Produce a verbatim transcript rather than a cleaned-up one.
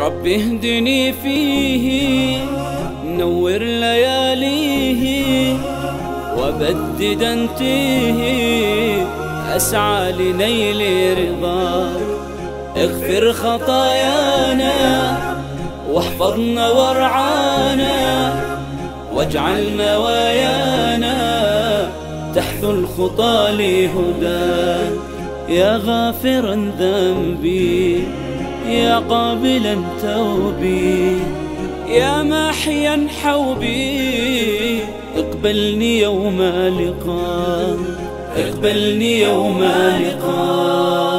رب اهدني فيه، نور لياليه، وبدد انتيه، أسعى لنيل رضاك. اغفر خطايانا واحفظنا وارعانا، واجعل نوايانا تحثو الخطى لهداك. يا غافرا ذنبي، يا قابلا توبي، يا ماحيا حوبي، اقبلني يوم لقاك، اقبلني يوم لقاك.